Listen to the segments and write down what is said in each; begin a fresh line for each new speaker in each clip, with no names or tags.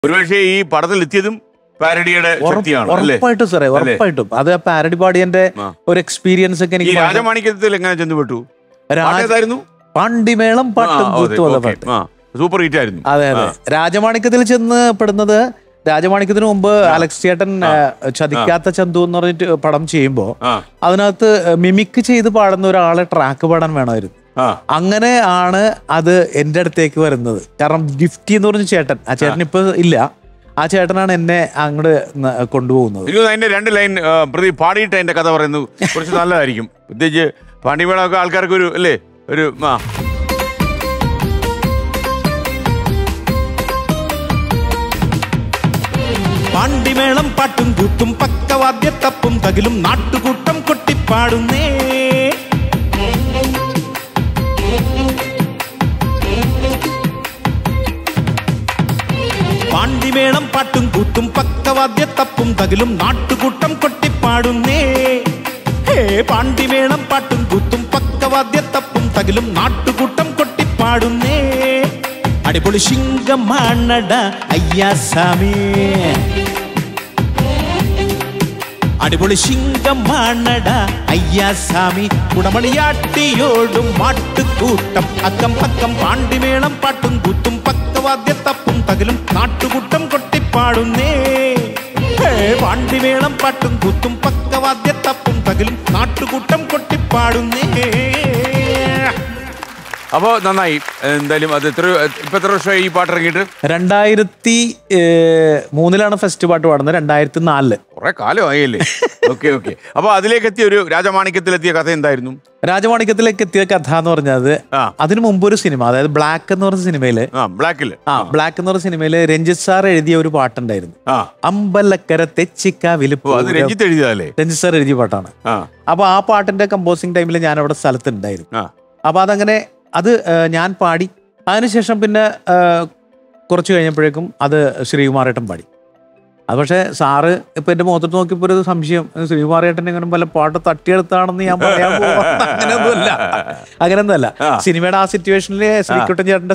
ഒരുപക്ഷെ ഈ പടത്തിൽ എത്തിയതും പാരഡിയുടെ ശക്തിയാണ്.
ഉറപ്പായിട്ടും സാറേ, ഉറപ്പായിട്ടും. അത് പാരഡി പാടിയന്റെ ഒരു എക്സ്പീരിയൻസ് ഒക്കെ എനിക്ക്.
രാജമാണിക്യത്തിൽ എങ്ങനെ ചെന്നുപെട്ടു?
പാണ്ടിമേളം പാട്ടും
സൂപ്പർ ഹിറ്റ് ആയിരുന്നു.
അതെ അതെ. രാജമാണിക്യത്തിൽ ചെന്ന് പെടുന്നത്, രാജമാണിക്യത്തിന് മുമ്പ് അലക്സ് ചേട്ടൻ ചതിക്കാത്ത ചന്തു എന്ന് പറഞ്ഞിട്ട് പടം ചെയ്യുമ്പോ അതിനകത്ത് മിമിക് ചെയ്ത് പാടുന്ന ഒരാളെ ട്രാക്ക് പാടാൻ വേണമായിരുന്നു. അങ്ങനെ ആണ് അത് എന്റെ അടുത്തേക്ക് വരുന്നത്. കാരണം ഗിഫ്റ്റി എന്ന് പറഞ്ഞ ചേട്ടൻ, ആ ചേട്ടൻ ഇപ്പൊ ഇല്ല, ആ ചേട്ടനാണ് എന്നെ അങ്ങോട്ട് കൊണ്ടുപോകുന്നത്.
അതിന്റെ 2 ലൈൻ പ്രതി പാടിയിട്ട് അതിന്റെ കഥ പറയുന്നത് കുറച്ച് നല്ലതായിരിക്കും. പ്രത്യേകിച്ച് പാണ്ടിമേളമൊക്കെ ആൾക്കാർക്ക് ഒരു അല്ലേ ഒരു
പാണ്ടിമേളം പാട്ടും കൂത്തും പക്കവാദ്യത്തപ്പും തകിലും നാട്ടുകൂട്ടം കൊട്ടിപ്പാടുന്നേ. പാണ്ടിമേളം പാട്ടും കൂത്തും പക്കവാദ്യത്തപ്പും തകിലും നാട്ടുകൂട്ടം കൊട്ടിപ്പാടുന്നേ. ഹേ പാണ്ടിമേളം പാട്ടും കൂത്തും പക്കവാദ്യത്തപ്പും തകിലും നാട്ടുകൂട്ടം കൊട്ടിപ്പാടുന്നേ. അടിപൊളി ശിങ്കമാണട അയ്യാസാമി, അടിപൊളി ശിങ്കമാണട അയ്യാസാമി. കുടമണിയാട്ടിയോടും മാട്ടുകൂട്ടം അക്കം പക്കം. പാണ്ടിമേളം പാട്ടും കൂത്തും പക്കവാദ്യത്തപ്പും തകിലും നാട്ടുകൂട്ടം കൊട്ടിപ്പാടുന്നേ. പാണ്ടിമേളം പാട്ടും കൂത്തും പക്കവാദ്യത്തപ്പും തകിലും നാട്ടുകൂട്ടം കൊട്ടിപ്പാടുന്നേ.
അപ്പോ നന്നായി. എന്തായാലും അത് ഇപ്പൊ എത്ര വർഷമായി ഈ പാട്ട് ഇറങ്ങിയിട്ട്?
2003 ഫസ്റ്റ് പാട്ട് പാടുന്നത്, 2004.
കുറെ കാലമായല്ലേ? Okay okay. അപ്പൊ അതിലേക്ക് എത്തിയ ഒരു രാജമാണിക്യത്തിലെത്തിയ കഥ എന്തായിരുന്നു?
രാജമാണിക്യത്തിലേക്ക് എത്തിയ കഥ എന്ന് പറഞ്ഞത്, അതിനു മുമ്പ് ഒരു സിനിമ, അതായത് ബ്ലാക്ക് എന്ന് പറഞ്ഞ സിനിമയില്, ബ്ലാക്ക് എന്ന് പറഞ്ഞ സിനിമയില് രഞ്ജിത്ത് സാർ എഴുതിയ ഒരു പാട്ടുണ്ടായിരുന്നു. അമ്പലക്കര തെച്ചിക്കാവില്.
രഞ്ജിത്ത് എഴുതിയതല്ലേ?
രഞ്ജിത്ത് സാർ എഴുതിയ പാട്ടാണ്. അപ്പൊ ആ പാട്ടിന്റെ കമ്പോസിംഗ് ടൈമിൽ ഞാൻ അവിടെ സ്ഥലത്തുണ്ടായിരുന്നു. അപ്പൊ അതങ്ങനെ അത് ഞാൻ പാടി. അതിനുശേഷം പിന്നെ കുറച്ച് കഴിഞ്ഞപ്പോഴേക്കും അത് ശ്രീകുമാരേട്ടൻ പാടി. അത് പക്ഷേ സാറ് ഇപ്പൊ എന്റെ മുഖത്തോട്ട് നോക്കിയപ്പോ ഒരു സംശയം, ശ്രീകുമാരേട്ടൻ എങ്ങനെ പല പാട്ട് തട്ടിയെടുത്താണെന്ന് ഞാൻ പറയാൻ പോകും. അങ്ങനെയൊന്നുമല്ല. സിനിമയുടെ ആ സിറ്റുവേഷനില് ശ്രീകുട്ടൻ ചേട്ടന്റെ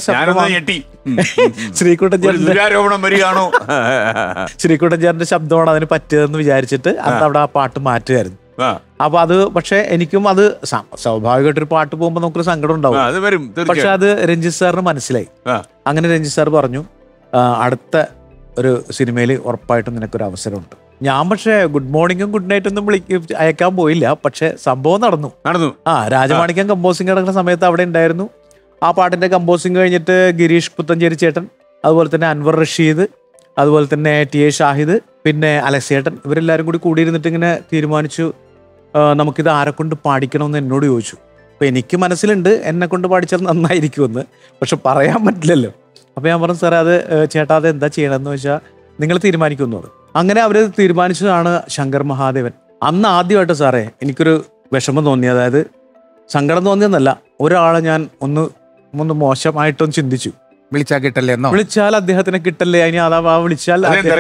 ശ്രീകുട്ടൻ ചേട്ടന്റെ ശബ്ദമാണ് അതിന് പറ്റിയതെന്ന് വിചാരിച്ചിട്ട് അന്ന് അവിടെ ആ പാട്ട് മാറ്റുമായിരുന്നു. അപ്പൊ അത് പക്ഷെ എനിക്കും അത് സ്വാഭാവികമായിട്ടൊരു പാട്ട് പോകുമ്പോ നമുക്കൊരു സങ്കടം ഉണ്ടാവും. പക്ഷെ അത് രഞ്ജിത്ത് സാറിന് മനസ്സിലായി. അങ്ങനെ രഞ്ജിത്ത് സാർ പറഞ്ഞു, അടുത്ത ഒരു സിനിമയിൽ ഉറപ്പായിട്ടും നിനക്കൊരു അവസരമുണ്ട്. ഞാൻ പക്ഷെ ഗുഡ് മോർണിംഗും ഗുഡ് നൈറ്റും ഒന്നും അയക്കാൻ പോയില്ല. പക്ഷെ സംഭവം നടന്നു. രാജമാണിക്യം കമ്പോസിംഗ് നടക്കുന്ന സമയത്ത് അവിടെ ഉണ്ടായിരുന്നു. ആ പാട്ടിന്റെ കമ്പോസിംഗ് കഴിഞ്ഞിട്ട് ഗിരീഷ് പുത്തഞ്ചേരി ചേട്ടൻ, അതുപോലെ തന്നെ അൻവർ റഷീദ്, അതുപോലെ തന്നെ ടി.എ. ഷാഹിദ്, പിന്നെ അലക്സ് ചേട്ടൻ, ഇവരെല്ലാവരും കൂടി കൂടിയിരുന്നിട്ട് ഇങ്ങനെ തീരുമാനിച്ചു, നമുക്കിത് ആരെ കൊണ്ട് പാടിക്കണമെന്ന് എന്നോട് ചോദിച്ചു. അപ്പൊ എനിക്ക് മനസ്സിലുണ്ട് എന്നെ കൊണ്ട് പാടിച്ചാൽ നന്നായിരിക്കുമെന്ന്, പക്ഷെ പറയാൻ പറ്റില്ലല്ലോ. അപ്പൊ ഞാൻ പറഞ്ഞു, സാറേ അത് ചേട്ടാ അത് എന്താ ചെയ്യണമെന്ന് വെച്ചാൽ നിങ്ങൾ തീരുമാനിക്കുന്നു. അങ്ങനെ അവര് തീരുമാനിച്ചതാണ് ശങ്കർ മഹാദേവൻ. അന്ന് ആദ്യമായിട്ട് സാറേ എനിക്കൊരു വിഷമം തോന്നി. അതായത് സങ്കടം തോന്നിയെന്നല്ല, ഒരാളെ ഞാൻ ഒന്ന് മോശമായിട്ടൊന്ന് ചിന്തിച്ചു.
വിളിച്ചാൽ കിട്ടല്ലേ എന്നോ?
വിളിച്ചാൽ അദ്ദേഹത്തിനെ കിട്ടല്ലേ, അതിന് അതാ വിളിച്ചാൽ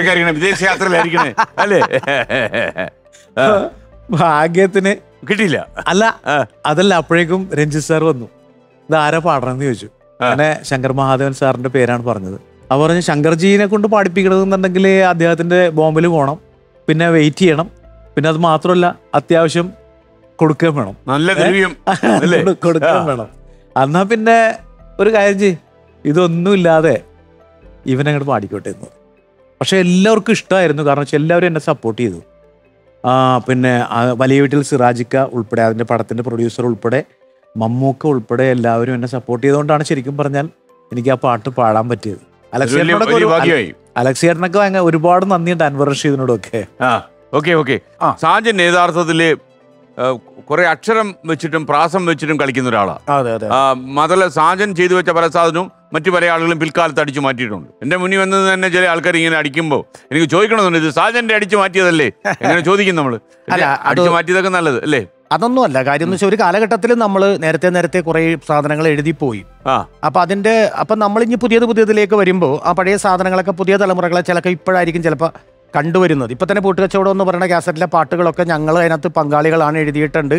ഭാഗ്യത്തിന്
കിട്ടിയില്ല.
അല്ല അതല്ല, അപ്പോഴേക്കും രഞ്ജിത്ത് സാർ വന്നു. ഇത് ആരാ പാടണമെന്ന് ചോദിച്ചു. അങ്ങനെ ശങ്കർ മഹാദേവൻ സാറിന്റെ പേരാണ് പറഞ്ഞത്. അവർ പറഞ്ഞു, ശങ്കർജീനെ കൊണ്ട് പാടിപ്പിക്കണമെന്നുണ്ടെങ്കിൽ അദ്ദേഹത്തിന്റെ ബോംബിൽ പോകണം, പിന്നെ വെയിറ്റ് ചെയ്യണം, പിന്നെ അത് മാത്രമല്ല അത്യാവശ്യം കൊടുക്കുകയും വേണം,
നല്ല
കൊടുക്കുകയും വേണം. എന്നാ പിന്നെ ഒരു കാര്യം ചെയ്യ്, ഇതൊന്നുമില്ലാതെ ഇവനങ്ങോട്ട് പാടിക്കോട്ടെ എന്ന്. പക്ഷെ എല്ലാവർക്കും ഇഷ്ടമായിരുന്നു. കാരണം വെച്ചാൽ എല്ലാവരും എന്നെ സപ്പോർട്ട് ചെയ്തു. പിന്നെ വലിയ വീട്ടിൽ സിറാജിക്ക ഉൾപ്പെടെ, അതിൻ്റെ പടത്തിൻ്റെ പ്രൊഡ്യൂസർ ഉൾപ്പെടെ, മമ്മൂക്ക ഉൾപ്പെടെ എല്ലാവരും എന്നെ സപ്പോർട്ട് ചെയ്തുകൊണ്ടാണ് ശരിക്കും പറഞ്ഞാൽ എനിക്ക് ആ പാട്ട് പാടാൻ പറ്റിയത്. അലക്സ് ചേട്ടനൊക്കെ ഒരുപാട് നന്ദിയുണ്ട്, അൻവർ റഷീദിനോടൊക്കെ.
സാജൻ യഥാർത്ഥത്തില് കുറെ അക്ഷരം വെച്ചിട്ടും പ്രാസം വെച്ചിട്ടും കളിക്കുന്ന ഒരാളാണ്. മാത്രമല്ല സാജൻ ചെയ്തു വെച്ച പല സാധനവും മറ്റു പല ആളുകളും പിൽക്കാലത്ത് അടിച്ചു മാറ്റിയിട്ടുണ്ട്. എന്റെ മുന്നിൽ വന്നത് തന്നെ ചില ആൾക്കാർ ഇങ്ങനെ അടിക്കുമ്പോൾ എനിക്ക് ചോദിക്കണമെന്നുണ്ട്, ഇത് സാജന്റെ അടിച്ചു മാറ്റിയതല്ലേ എങ്ങനെ ചോദിക്കും നമ്മള്. അടിച്ചു മാറ്റിയതൊക്കെ നല്ലത് അല്ലേ?
അതൊന്നും അല്ല കാര്യം. എന്ന് വെച്ചാൽ ഒരു കാലഘട്ടത്തിൽ നമ്മൾ നേരത്തെ കുറെ സാധനങ്ങൾ എഴുതിപ്പോയി. അപ്പൊ നമ്മൾ ഇനി പുതിയതിലേക്ക് വരുമ്പോൾ ആ പഴയ സാധനങ്ങളൊക്കെ പുതിയ തലമുറകളെ ചിലപ്പോൾ ഇപ്പോഴായിരിക്കും ചിലപ്പോൾ കണ്ടുവരുന്നത്. ഇപ്പൊ തന്നെ പൂട്ടുകച്ചവടം എന്ന് പറയുന്ന കാസറ്റിലെ പാട്ടുകളൊക്കെ ഞങ്ങൾ അതിനകത്ത് പങ്കാളികളാണ്, എഴുതിയിട്ടുണ്ട്.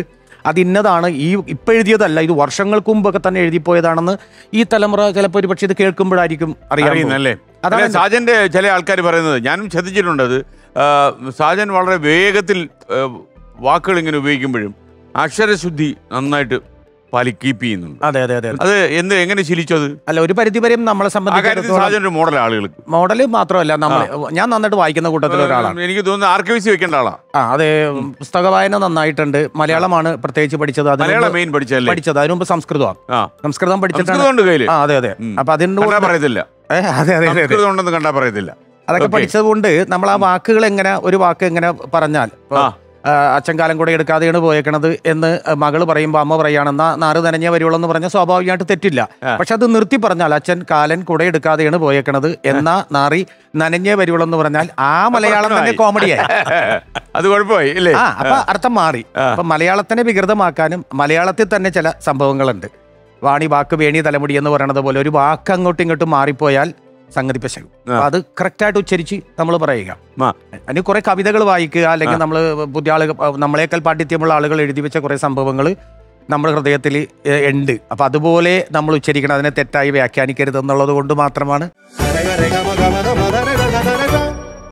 അത് ഇന്നതാണ്, ഇപ്പം എഴുതിയതല്ല, ഇത് വർഷങ്ങൾക്ക് മുമ്പൊക്കെ തന്നെ എഴുതിപ്പോയതാണെന്ന് ഈ തലമുറ ചിലപ്പോൾ ഒരു പക്ഷേ ഇത് കേൾക്കുമ്പോഴായിരിക്കും
അറിയുന്നല്ലേ. അതാണ് സാജന്റെ ചില ആൾക്കാർ പറയുന്നത്, ഞാനും ശ്രദ്ധിച്ചിട്ടുണ്ട് അത്. സാജൻ വളരെ വേഗത്തിൽ വാക്കുകൾ ഇങ്ങനെ ഉപയോഗിക്കുമ്പോഴും അക്ഷരശുദ്ധി നന്നായിട്ട് കീപ്പ് ചെയ്യുന്നുണ്ട്.
അതെ അതെ അതെ.
അത് എങ്ങനെ ശീലിച്ചത്?
അല്ല, ഒരു പരിധിവരെയും നമ്മളെ സംബന്ധിച്ച്
മോഡൽ ആളുകൾക്ക്
മോഡല് മാത്രമല്ല, ഞാൻ നന്നായിട്ട് വായിക്കുന്ന കൂട്ടത്തിൽ ഒരാളാണ്.
എനിക്ക് തോന്നുന്നു ആർക്കൈവ്സ് വെക്കേണ്ട ആളാണ്.
അതെ, പുസ്തക വായന നന്നായിട്ടുണ്ട്. മലയാളമാണ് പ്രത്യേകിച്ച് പഠിച്ചത്. പഠിച്ചത് അതിനു മുമ്പ് സംസ്കൃതം പഠിച്ചിട്ടുണ്ട്. അതെ അതെ. അപ്പൊ അതിന്റെ
പറയത്തില്ല.
അതെ അതെ അതെ,
കണ്ടാ പറയത്തില്ല.
അതൊക്കെ പഠിച്ചത് കൊണ്ട് നമ്മൾ ആ വാക്കുകൾ എങ്ങനെ, ഒരു വാക്ക് എങ്ങനെ പറഞ്ഞാൽ, അച്ഛൻ കാലം കൂടെ എടുക്കാതെയാണ് പോയേക്കണത് എന്ന് മകള് പറയുമ്പോൾ അമ്മ പറയുകയാണെന്നാ നാറ് നനഞ്ഞേ വരുവുള്ളൂ എന്ന് പറഞ്ഞാൽ സ്വാഭാവികമായിട്ട് തെറ്റില്ല. പക്ഷെ അത് നിർത്തി പറഞ്ഞാൽ അച്ഛൻ കാലൻ കൂടെ എടുക്കാതെയാണ് പോയേക്കണത് എന്നാ നാറി നനഞ്ഞേ വരുവുള്ളൂ എന്ന് പറഞ്ഞാൽ ആ മലയാളം തന്നെ കോമഡിയായി.
അത് കുഴപ്പമായി ഇല്ലേ?
അപ്പൊ അർത്ഥം മാറി. അപ്പൊ മലയാളത്തിനെ വികൃതമാക്കാനും മലയാളത്തിൽ തന്നെ ചില സംഭവങ്ങളുണ്ട്. വാണി വാക്ക് വേണി തലമുടി എന്ന് പറയണത് പോലെ ഒരു വാക്ക് അങ്ങോട്ടും ഇങ്ങോട്ടും മാറിപ്പോയാൽ സംഗതി പശകും. അത് കറക്റ്റായിട്ട് ഉച്ചരിച്ച് നമ്മൾ പറയുക. അതിന് കുറെ കവിതകൾ വായിക്കുക, അല്ലെങ്കിൽ നമ്മൾ പുതിയ ആളുകൾ, നമ്മളെക്കാൾ പാണ്ഡിത്യമുള്ള ആളുകൾ എഴുതി വെച്ച കുറെ സംഭവങ്ങൾ നമ്മുടെ ഹൃദയത്തിൽ ഉണ്ട്. അപ്പൊ അതുപോലെ നമ്മൾ ഉച്ചരിക്കണം, അതിനെ തെറ്റായി വ്യാഖ്യാനിക്കരുത് എന്നുള്ളത് കൊണ്ട് മാത്രമാണ്.